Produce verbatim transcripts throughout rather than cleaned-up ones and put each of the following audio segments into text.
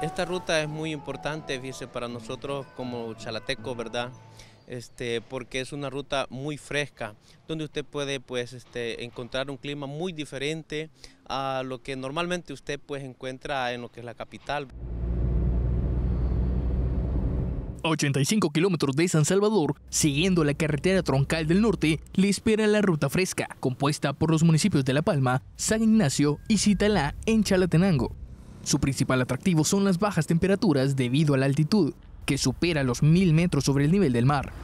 Esta ruta es muy importante, fíjese, para nosotros como chalatecos, ¿verdad? Este, porque es una ruta muy fresca, donde usted puede pues, este, encontrar un clima muy diferente a lo que normalmente usted pues, encuentra en lo que es la capital. ochenta y cinco kilómetros de San Salvador, siguiendo la carretera troncal del norte, le espera la ruta fresca, compuesta por los municipios de La Palma, San Ignacio y Zitalá en Chalatenango. Su principal atractivo son las bajas temperaturas debido a la altitud, que supera los mil metros sobre el nivel del mar.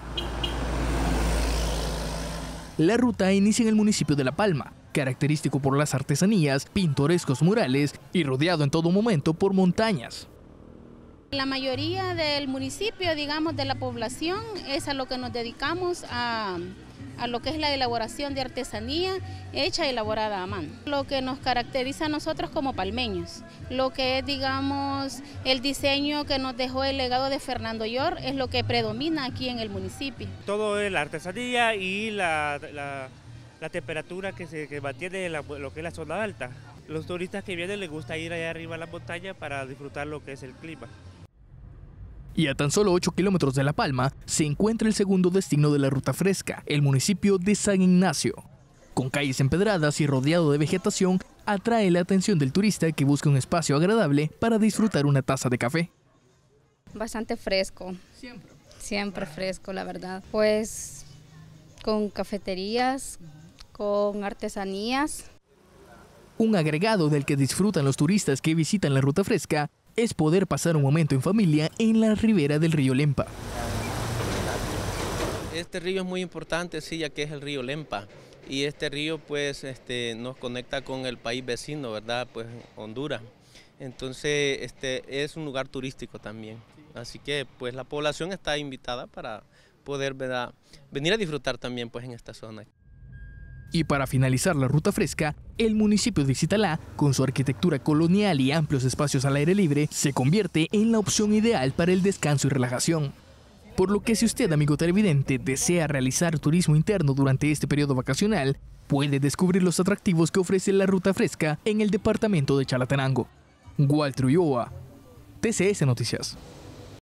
La ruta inicia en el municipio de La Palma, característico por las artesanías, pintorescos murales y rodeado en todo momento por montañas. La mayoría del municipio, digamos, de la población, es a lo que nos dedicamos a, a lo que es la elaboración de artesanía hecha y elaborada a mano. Lo que nos caracteriza a nosotros como palmeños, lo que es, digamos, el diseño que nos dejó el legado de Fernando Llor, es lo que predomina aquí en el municipio. Todo es la artesanía y la, la, la temperatura que se que mantiene la, lo que es la zona alta. Los turistas que vienen les gusta ir allá arriba a la montaña para disfrutar lo que es el clima. Y a tan solo ocho kilómetros de La Palma se encuentra el segundo destino de la ruta fresca, el municipio de San Ignacio. Con calles empedradas y rodeado de vegetación, atrae la atención del turista que busca un espacio agradable para disfrutar una taza de café. Bastante fresco. Siempre. Siempre fresco, la verdad. Pues con cafeterías, con artesanías. Un agregado del que disfrutan los turistas que visitan la ruta fresca es poder pasar un momento en familia en la ribera del río Lempa. Este río es muy importante, sí, ya que es el río Lempa. Y este río pues este, nos conecta con el país vecino, ¿verdad? Pues Honduras. Entonces este, es un lugar turístico también. Así que pues la población está invitada para poder, ¿verdad?, venir a disfrutar también pues en esta zona. Y para finalizar la ruta fresca, el municipio de Zitalá, con su arquitectura colonial y amplios espacios al aire libre, se convierte en la opción ideal para el descanso y relajación. Por lo que si usted, amigo televidente, desea realizar turismo interno durante este periodo vacacional, puede descubrir los atractivos que ofrece la ruta fresca en el departamento de Chalatenango. Walter Ulloa, T C S Noticias.